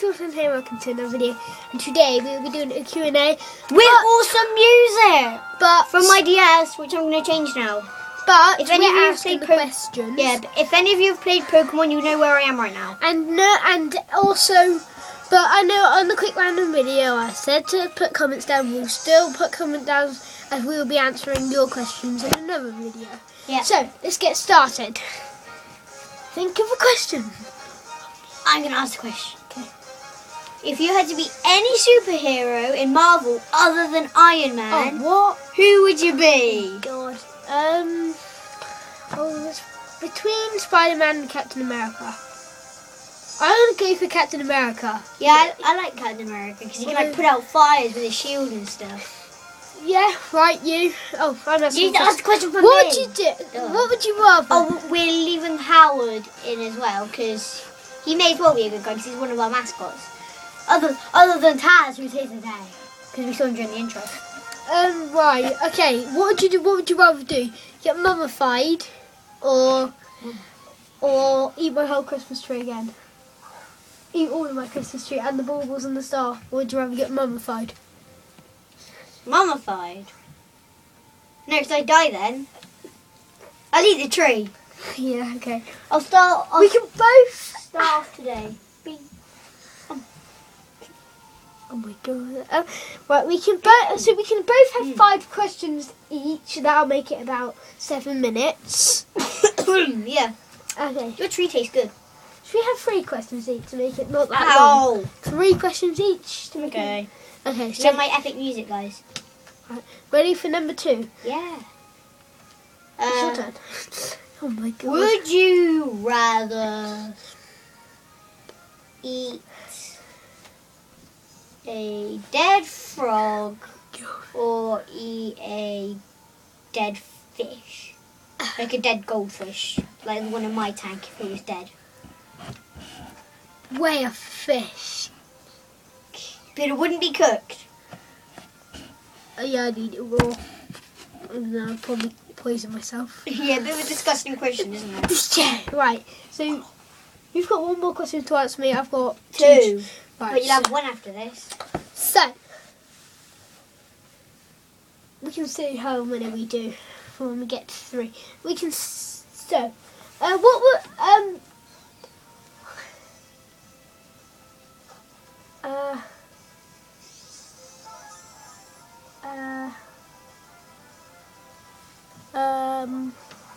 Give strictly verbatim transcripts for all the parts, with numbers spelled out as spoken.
Jordan here, welcome to another video. And today we will be doing a Q and A with but, awesome music, but from my D S, which I'm going to change now. But if any of you have played played po- questions, yeah, but if any of you have played Pokemon, you know where I am right now. And no, and also, but I know on the quick random video I said to put comments down. We'll still put comments down as we will be answering your questions in another video. Yeah. So let's get started. Think of a question. I'm going to ask a question. Okay. If you had to be any superhero in Marvel other than Iron Man, oh, what? Who would you be? Oh, God. Um. Oh, it's between Spider-Man and Captain America. I'm gonna go for Captain America. Yeah, I, I like Captain America because he can like put out fires with his shield and stuff. Yeah, right. You. Oh, I'm not. You need to ask a question for what me. What would you do? Oh. What would you rather? Oh, we're leaving Howard in as well because he may as well be a good guy because he's one of our mascots. Other other than Taz, who's here today, because we saw him during the intro. Um. Right. Okay. What would you do? What would you rather do? Get mummified, or or eat my whole Christmas tree again? Eat all of my Christmas tree and the baubles and the star. Or would you rather get mummified? Mummified? No, because I die then. I'll eat the tree. Yeah. Okay. I'll start. I'll we can both start off today. Oh my god! Um, right, we can both. So we can both have mm. five questions each. That'll make it about seven minutes. Yeah. Okay. Your tree tastes good. Should we have three questions each to make it not that Ow. long? Three questions each. To make okay. It... Okay. So get my epic music, guys. Right. Ready for number two? Yeah. Uh, it's your turn. Oh my god. Would you rather eat a dead frog or eat a dead fish? Like a dead goldfish. Like the one in my tank if it was dead. Way a fish. But it wouldn't be cooked. Uh, yeah, I'd eat it raw. And then I'd probably poison myself. Yeah, a bit of a disgusting question, isn't it? Yeah, right. So, you've got one more question to answer me. I've got two. two. Right, but you'll have one after this. So, we can see how many we do when we get to three. We can, so, uh, what would, um, uh, uh, um,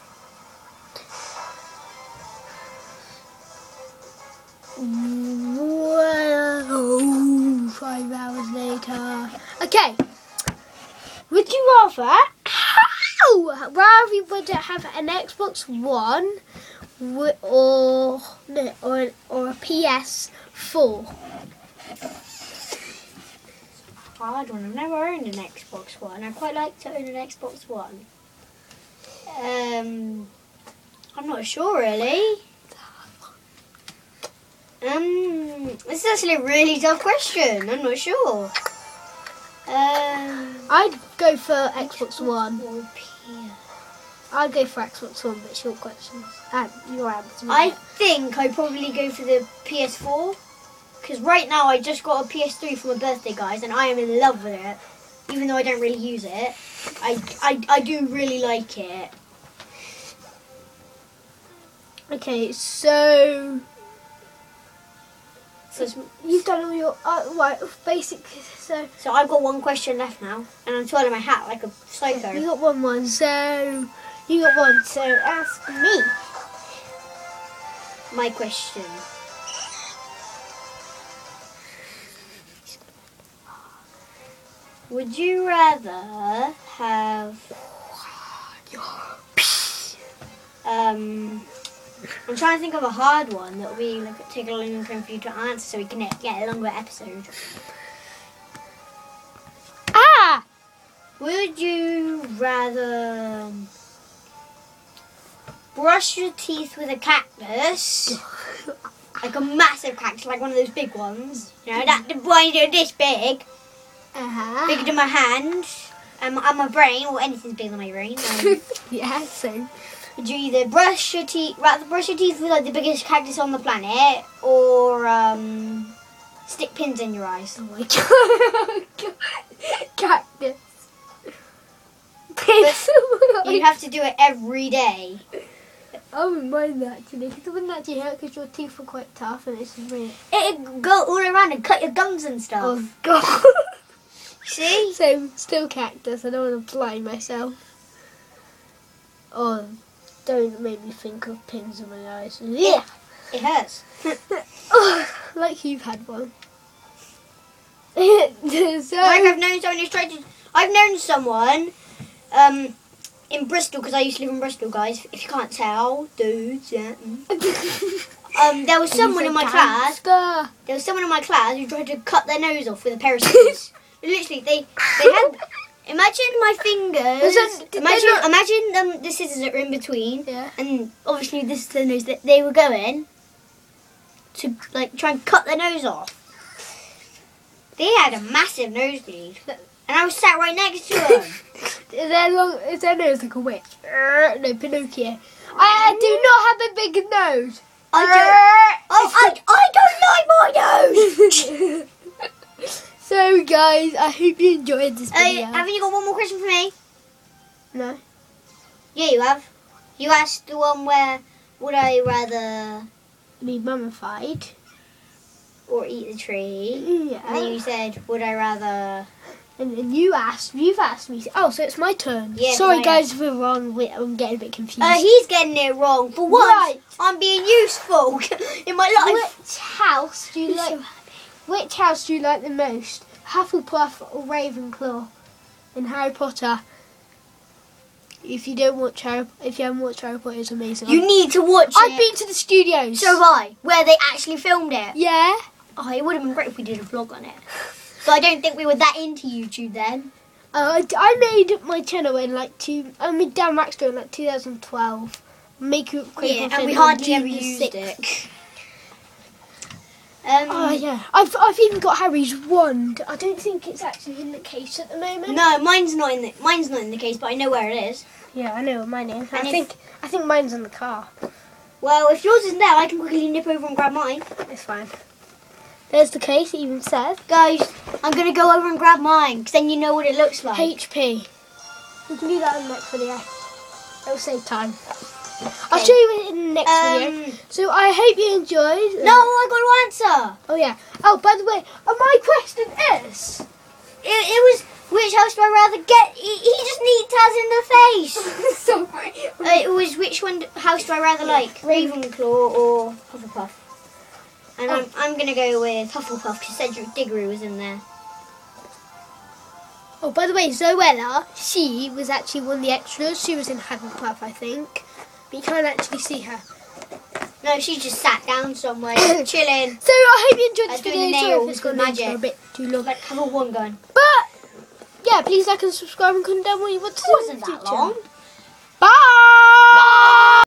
whoa, five hours later. Okay. Would you rather, how, rather you would have an Xbox One or no, or or a P S four? Hard one. I've never owned an Xbox One. I'd quite like to own an Xbox One. Um, I'm not sure really. Um, this is actually a really tough question. I'm not sure. Um, I'd go for Xbox One. Or P S. I'd go for Xbox One, but short questions. And your answer. I think I'd probably go for the P S four. Because right now I just got a P S three for my birthday, guys, and I am in love with it. Even though I don't really use it. I, I, I do really like it. Okay, so... So you've done all your... Uh, right, basic... So, so I've got one question left now. And I'm twirling my hat like a psycho. You got one one, so... You got one, so ask me. My question. Would you rather have... Um... I'm trying to think of a hard one that will be like, take a long time for you to answer so we can get a longer episode. Ah! Would you rather brush your teeth with a cactus, like a massive cactus, like one of those big ones, you know, that the one this big, uh-huh. bigger than my hand, and my, and my brain, or anything's bigger than my brain. Um, yeah, so... Would you either brush your teeth, rather brush your teeth with like the biggest cactus on the planet, or um, stick pins in your eyes. Oh my god. Cactus. Pins. You have to do it every day. I wouldn't mind that actually, because it wouldn't actually hurt because your teeth are quite tough and it's really... It'd go all around and cut your gums and stuff. Oh god. See? So, still cactus. I don't want to blind myself. Oh, don't make me think of pins in my eyes. Yeah. It hurts. Oh, like you've had one. so, Like I've known someone who's tried to... I've known someone um, in Bristol, because I used to live in Bristol, guys. If you can't tell, dudes, yeah. mm. um, there was someone in my class... Gangster. There was someone in my class who tried to cut their nose off with a pair of scissors. Literally, they they had. Imagine my fingers. Was that- did they imagine not- imagine um, the scissors that are in between. Yeah. And obviously, this is the nose that they were going to like try and cut their nose off. They had a massive nosebleed, and I was sat right next to them. Is their long? Is their nose like a witch? Uh, no, Pinocchio. I do not have a big nose. I don't. Oh, I I don't like my nose. So, guys, I hope you enjoyed this Uh, video. haven't you got one more question for me? No. Yeah, you have. You asked the one where would I rather Be mummified. or eat the tree? Yeah. And then you said, would I rather... And then you asked. You've asked me. Oh, so it's my turn. Yeah, Sorry, my- guys, if we're wrong. Wait, I'm getting a bit confused. Uh, he's getting it wrong. For once, Right. I'm being useful in my life. Which house do you I'm like? so happy. Which house do you like the most? Hufflepuff or Ravenclaw in Harry Potter? If you don't watch Harry, if you haven't watched Harry Potter, it's amazing. You need to watch I've it. been to the studios. So have I, where they actually filmed it. Yeah. Oh, it would have been great if we did a vlog on it. But I don't think we were that into YouTube then. Uh, I, I made my channel in like two. I made Dan Maxter in like two thousand twelve. Make it Yeah, and we hardly ever used it. Um, Oh yeah, I've I've even got Harry's wand. I don't think it's actually in the case at the moment. No, mine's not in the mine's not in the case, but I know where it is. Yeah, I know what mine is. I And if- think I think mine's in the car. Well, if yours isn't there, I can quickly nip over and grab mine. It's fine. There's the case. It even says Guys, I'm gonna go over and grab mine, because then you know what it looks like. H P. We can do that in the next video. It'll save time. I'll Okay. show you it in the next video. Um, So I hope you enjoyed. no, I got to answer. Oh yeah. Oh, by the way, uh, my question is. It, it was which house do I rather get? He, he just needs Taz in the face. Sorry. uh, it was which one d- house do I rather like? Ravenclaw or Hufflepuff? And Oh. I'm I'm gonna go with Hufflepuff because Cedric Diggory was in there. Oh, by the way, Zoella, she was actually one of the extras. She was in Hufflepuff, I think. But you can't actually see her. No, she just sat down somewhere, chilling, So I hope you enjoyed this Uh, doing video. the Sorry if nails it's gone with on for a magic. bit too long. like have a one going. But, yeah, please like and subscribe and comment down what you want to It do in wasn't the that future. long. Bye!